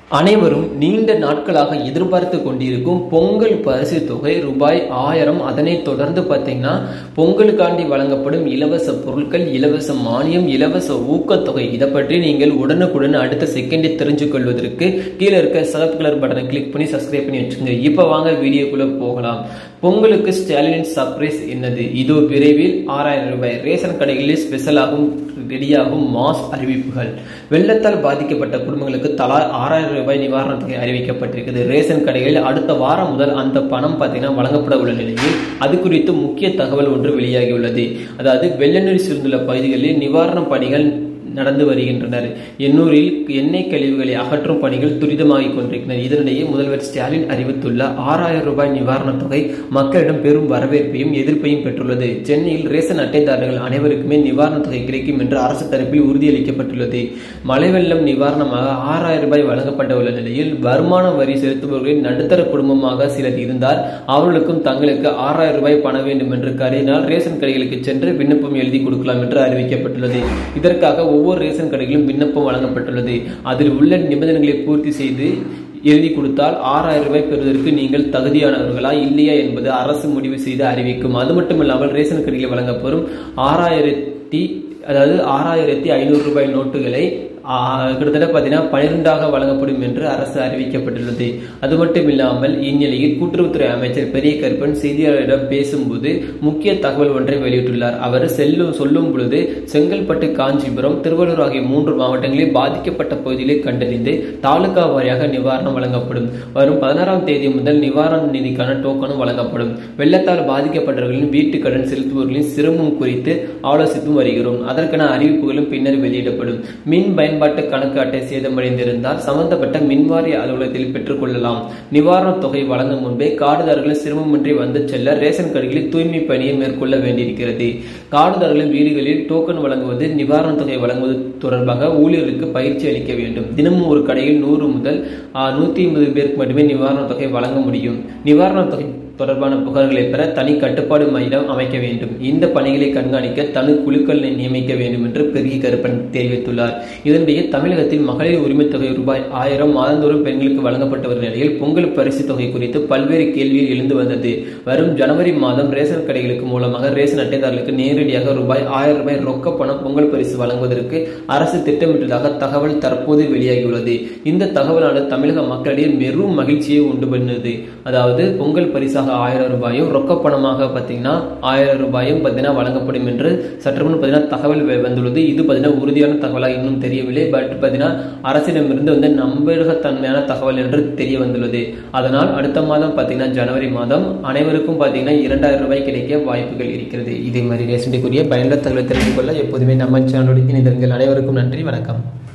அனைவரும் நீண்ட நாட்களாக எதிர்பார்த்து கொண்டிருக்கும் பொங்கல் பரிசு தொகை ரூபாய் 1000. அதனைத் தொடர்ந்து பார்த்தீங்கன்னா பொங்கலுக்காண்டி வழங்கப்படும் இலவச பொருட்கள், இலவச மானியம், இலவச ஊக்கத்தொகை இதை பற்றி நீங்கள் உடனுக்குடன் அடுத்த செகண்டை தெரிஞ்சு கொள்வதற்கு கீழே இருக்க சிவப்பு கலர் பட்டனை கிளிக் பண்ணி சப்ஸ்கிரைப் பண்ணி வச்சுக்கோங்க. இப்போ வாங்க வீடியோக்குள்ள போகலாம். பொங்கலுக்கு ஸ்டாலினின் சர்ப்ரைஸ் என்னது? இதோ விரைவில் 6000 ரூபாய் ரேஷன் கடைகளில் ஸ்பெஷலாகும் ரெடியாகும் மாஸ் அறிவிப்புகள். வெள்ளத்தால் பாதிக்கப்பட்ட குடும்பங்களுக்கு தலா 6000 ரூபாய் நிவாரணத் தொகை அறிவிக்கப்பட்டிருக்கிறது. ரேஷன் கடைகளில் அடுத்த வாரம் முதல் அந்த பணம் பார்த்தீங்கன்னா வழங்கப்பட உள்ள நிலையில் அது குறித்து முக்கிய தகவல் ஒன்று வெளியாகியுள்ளது. அதாவது வெள்ள நீர் சூழ்ந்துள்ள பகுதிகளில் நிவாரணப் பணிகள் நடந்து வருகின்றனர். எண்ணூரில் எண்ணெய் கழிவுகளை அகற்றும் பணிகள் துரிதமாகிக் கொண்டிருக்கின்றன. இதனிடையே முதல்வர் ஸ்டாலின் அறிவித்துள்ள 6000 ரூபாய் நிவாரணத் தொகை மக்களிடம் பெரும் வரவேற்பையும் எதிர்ப்பையும் பெற்றுள்ளது. சென்னையில் ரேஷன் அட்டைதாரர்கள் அனைவருக்குமே நிவாரணத் தொகை கிடைக்கும் என்று அரசு தரப்பில் உறுதியளிக்கப்பட்டுள்ளது. மழை வெள்ளம் நிவாரணமாக 6000 ரூபாய் வழங்கப்பட உள்ள நிலையில் வருமான வரி செலுத்துபவர்களின் நடுத்தர குடும்பமாக சிலர் இருந்தார். அவர்களுக்கும் தங்களுக்கு 6000 ரூபாய் பண வேண்டும் என்று கருதினால் ரேஷன் கடைகளுக்கு சென்று விண்ணப்பம் எழுதி கொடுக்கலாம் என்று அறிவிக்கப்பட்டுள்ளது. இதற்காக ஒவ்வொரு ரேஷன் கடைகளிலும் விண்ணப்பம் வழங்கப்பட்டுள்ளது. அதில் உள்ள நிபந்தனைகளை பூர்த்தி செய்து எழுதி கொடுத்தால் 6000 ரூபாய் பெறுவதற்கு நீங்கள் தகுதியானவர்களா இல்லையா என்பது அரசு முடிவு செய்து அறிவிக்கும். அது மட்டுமில்லாமல் ரேஷன் கடையில் வழங்கப்படும் 6500 ரூபாய் நோட்டுகளை கிட்டத்தட்ட பார்த்தீங்கன்னா 12ஆக வழங்கப்படும் என்று அரசு அறிவிக்கப்பட்டுள்ளது. அது மட்டும் இல்லாமல் இந்நிலையில் கூட்டுறவுத்துறை அமைச்சர் பெரிய கருப்பன் செய்தியாளரிடம் பேசும்போது முக்கிய தகவல் ஒன்றை வெளியிட்டுள்ளார். அவர் சொல்லும் பொழுது செங்கல்பட்டு, காஞ்சிபுரம், திருவள்ளூர் ஆகிய 3 மாவட்டங்களில் பாதிக்கப்பட்ட பகுதிகளை கண்டறிந்து தாலுகா வாரியாக நிவாரணம் வழங்கப்படும். வரும் 16ஆம் தேதி முதல் நிவாரண நிதிக்கான டோக்கனும் வழங்கப்படும். வெள்ளத்தால் பாதிக்கப்பட்டவர்களின் வீட்டு கடன் செலுத்துபவர்களின் சிரமம் குறித்து ஆலோசித்து வருகிறோம். அதற்கான அறிவிப்புகளும் பின்னர் வெளியிடப்படும். மின் பயன்பாட்டு கணக்கு அட்டை சேதமடைந்திருந்தால் சம்பந்தப்பட்ட மின்வாரிய அலுவலகத்தில் பெற்றுக் கொள்ளலாம். நிவாரணத் தொகை வழங்கும் முன்பே கார்டுதாரர்கள் சிரமமின்றி வந்து செல்ல ரேஷன் கடைகளில் தூய்மை பணியை மேற்கொள்ள வேண்டியிருக்கிறது. கார்டுதாரர்களின் வீடுகளில் டோக்கன் வழங்குவது, நிவாரணத் தொகை வழங்குவது தொடர்பாக ஊழியர்களுக்கு பயிற்சி அளிக்க வேண்டும். தினமும் ஒரு கடையில் 100 முதல் 150 பேருக்கு மட்டுமே நிவாரணத் தொகை வழங்க முடியும். நிவாரணத் தொகை தொடர்பான புகார்களை பெற தனி கட்டுப்பாடு மையம் அமைக்க வேண்டும். இந்த பணிகளை கண்காணிக்க தனி குழுக்களை நியமிக்க வேண்டும் என்று பெரிய கருப்பன் தெரிவித்துள்ளார். இதனிடையே தமிழகத்தில் மகளிர் உரிமைத் தொகை ரூபாய் 1000 மாதந்தோறும் பெண்களுக்கு வழங்கப்பட்டு வரும் நிலையில் பொங்கல் பரிசு தொகை குறித்து பல்வேறு கேள்விகள் எழுந்து வந்தது. வரும் ஜனவரி மாதம் ரேஷன் கடைகளுக்கு மூலமாக ரேஷன் அட்டைதாரர்களுக்கு நேரடியாக ரூபாய் 1000 ரூபாய் ரொக்க பணம் பொங்கல் பரிசு வழங்குவதற்கு அரசு திட்டமிட்டதாக தகவல் தற்போது வெளியாகியுள்ளது. இந்த தகவலானது தமிழக மக்களிடையே பெரும் மகிழ்ச்சியை உண்டு பண்ணது. அதாவது பொங்கல் பரிசாக 1000 ரூபாயும் ரொக்க பணமாக பார்த்தீங்கன்னா 1000 ரூபாயும் பார்த்தீங்கன்னா வழங்கப்படும் என்று சற்று முன் பார்த்தீங்கன்னா தகவல் வந்துள்ளது. இது பார்த்தீங்கன்னா உறுதியான தகவலாக இன்னும் தெரியவில்லை. பட் பார்த்தீங்கன்னா அரசிடமிருந்து வந்து நம்பகத்தன்மையான தகவல் என்று தெரிய வந்துள்ளது. அதனால் அடுத்த மாதம் பார்த்தீங்கன்னா ஜனவரி மாதம் அனைவருக்கும் பார்த்தீங்கன்னா 2000 ரூபாய் கிடைக்க வாய்ப்புகள் இருக்கிறது. இதே மாதிரி ரேஷனுக்குரிய பயனுள்ள தகவலை தெரிந்து கொள்ள எப்போதுமே நம்ம சேனலோடு இணைந்திருங்கள். அனைவருக்கும் நன்றி, வணக்கம்.